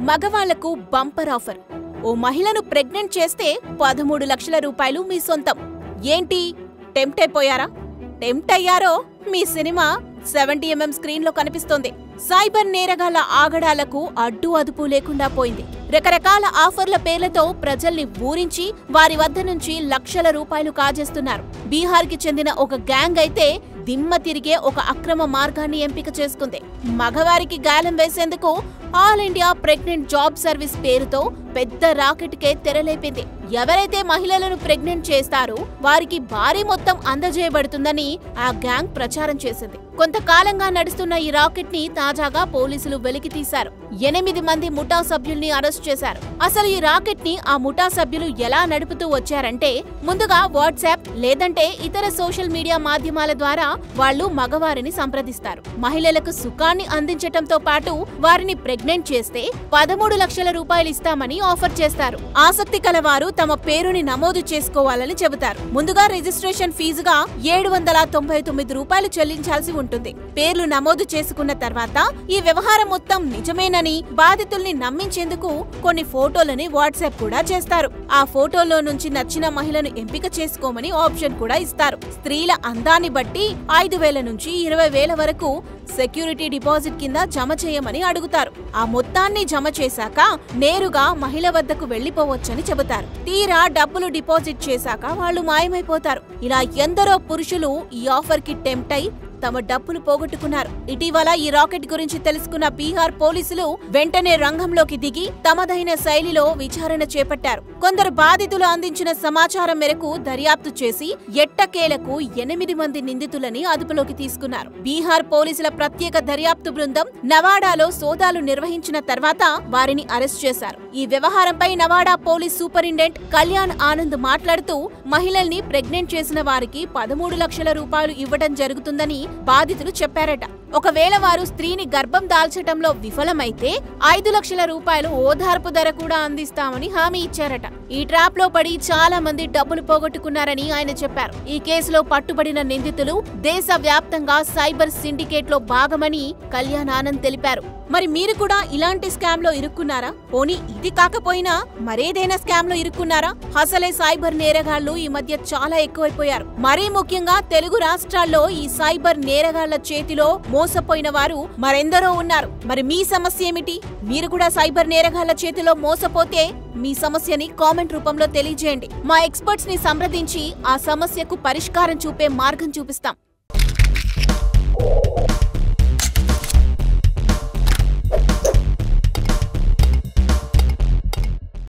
మగవాళ్లకు bumper offer. ఓ మహిళను pregnant చేస్తే 13 లక్షల రూపాయలు మీ సొంతం. ఏంటి టెంప్ట్ అయిపోయారా? టెంప్ట్ అయ్యారో మీ సినిమా 70mm స్క్రీన్లో కనిపిస్తోంది. సైబర్ నేరగాళ్ల ఆగడాలకు అడ్డు అదుపు లేకుండా పోయింది. రకరకాల ఆఫర్ల పేర్లతో ప్రజల్ని ఊరించి వారి వద్ద నుంచి లక్షల రూపాయలు కాజేస్తున్నారు. బీహార్కి చెందిన ఒక గ్యాంగ్ అయితే దిమ్మ తిరిగే ఒక అక్రమ మార్గాన్ని ఎంపిక చేసుకుంది. మగవారికి గాలం వేసేందుకు all India pregnant job service పేరుతో పెద్ద రాకెట్కే తెరలేపింది. ఎవరైతే మహిళలను ప్రెగ్నెంట్ చేస్తారో వారికి భారీ మొత్తం అందజేయబడుతుందని ఆ గ్యాంగ్ ప్రచారం చేసింది. కొంతకాలంగా నడుస్తున్న ఈ రాకెట్ ని తాజాగా పోలీసులు వెలికి తీశారు. 8 మంది ముఠా సభ్యుల్ని అరెస్ట్ చేశారు. అసలు ఈ రాకెట్ ని ఆ ముఠా సభ్యులు ఎలా నడుపుతూ వచ్చారంటే, ముందుగా వాట్సాప్ లేదంటే ఇతర సోషల్ మీడియా మాధ్యమాల ద్వారా వాళ్లు మగవారిని సంప్రదిస్తారు. మహిళలకు సుఖాన్ని అందించటంతో పాటు వారిని ప్రెగ్నెంట్ చేస్తే 13 లక్షల రూపాయలు ఇస్తామని ఆఫర్ చేస్తారు. ఆసక్తి కలవారు తమ పేరుని నమోదు చేసుకోవాలని చెబుతారు. ముందుగా రిజిస్ట్రేషన్ ఫీజుగా 799 రూపాయలు చెల్లించాల్సి ఉంటుంది. పేర్లు నమోదు చేసుకున్న తర్వాత ఈ వ్యవహారం మొత్తం నిజమేనని బాధితుల్ని నమ్మించేందుకు కొన్ని ఫోటోలని వాట్సాప్ కూడా చేస్తారు. ఆ ఫోటోలో నుంచి నచ్చిన మహిళను ఎంపిక చేసుకోమని ఆప్షన్ కూడా ఇస్తారు. స్త్రీల అందాన్ని బట్టి 5,000 నుంచి 20,000 వరకు సెక్యూరిటీ డిపాజిట్ కింద జమ చేయమని అడుగుతారు. ఆ మొత్తాన్ని జమ చేశాక నేరుగా మహిళ వద్దకు వెళ్లిపోవచ్చని చెబుతారు. తీరా డబ్బులు డిపాజిట్ చేశాక వాళ్లు మాయమైపోతారు. ఇలా ఎందరో పురుషులు ఈ ఆఫర్ కి టెంప్ట్ అయి తమ డబ్బులు పోగొట్టుకున్నారు. ఇటీవల ఈ రాకెట్ గురించి తెలుసుకున్న బీహార్ పోలీసులు వెంటనే రంగంలోకి దిగి తమదైన శైలిలో విచారణ చేపట్టారు. కొందరు బాధితులు అందించిన సమాచారం మేరకు దర్యాప్తు చేసి ఎట్టకేలకు 8 మంది నిందితులని అదుపులోకి తీసుకున్నారు. బీహార్ పోలీసుల ప్రత్యేక దర్యాప్తు బృందం నవాడాలో సోదాలు నిర్వహించిన తర్వాత వారిని అరెస్ట్ చేశారు. ఈ వ్యవహారంపై నవాడా పోలీస్ సూపరింటెండెంట్ కళ్యాణ్ ఆనంద్ మాట్లాడుతూ, మహిళల్ని ప్రెగ్నెంట్ చేసిన వారికి 13 లక్షల రూపాయలు ఇవ్వడం జరుగుతుందని బాధితులు చెప్పారట. ఒకవేళ వారు స్త్రీని గర్భం దాల్చటంలో విఫలమైతే 5 లక్షల రూపాయలు ఓదార్పు ధర కూడా అందిస్తామని హామీ ఇచ్చారట. ఈ ట్రాప్ లో పడి చాలా మంది డబ్బులు పోగొట్టుకున్నారని ఆయన చెప్పారు. ఈ కేసులో పట్టుబడిన నిందితులు దేశవ్యాప్తంగా సైబర్ సిండికేట్ లో భాగమని కళ్యాణ్ ఆనంద్ తెలిపారు. మరి మీరు కూడా ఇలాంటి స్కామ్ లో ఇరుక్కున్నారా? పోనీ ఇది కాకపోయినా మరేదైనా స్కామ్ లో ఇరుక్కున్నారా? అసలే సైబర్ నేరగాళ్లు ఈ మధ్య చాలా ఎక్కువైపోయారు. మరీ ముఖ్యంగా తెలుగు రాష్ట్రాల్లో ఈ సైబర్ నేరగాళ్ల చేతిలో మోసపోయిన వారు మరెందరో ఉన్నారు. మరి మీ సమస్య ఏమిటి? మీరు కూడా సైబర్ నేరగాళ్ల చేతిలో మోసపోతే మీ సమస్యని కామెంట్ రూపంలో తెలియజేయండి. మా ఎక్స్పర్ట్స్ ని సంప్రదించి ఆ సమస్యకు పరిష్కారం చూపే మార్గం చూపిస్తాం.